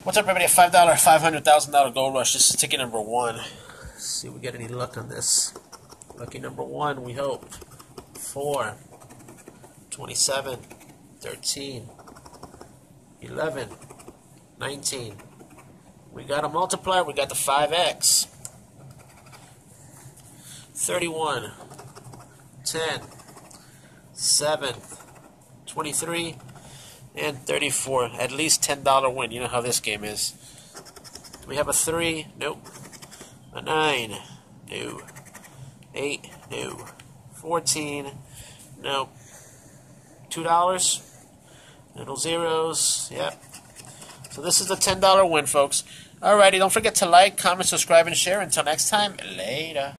What's up, everybody? A $5, $500,000 gold rush. This is ticket number 1. Let's see if we get any luck on this. Lucky number 1, we hope. 4, 27, 13, 11, 19. We got a multiplier. We got the 5x. 31, 10, 7, 23, and 34. At least $10 win. You know how this game is. Do we have a 3? Nope. A 9? No. 8? No. 14? Nope. $2? Little zeros. Yep. So this is the $10 win, folks. Alrighty, don't forget to like, comment, subscribe, and share. Until next time, later.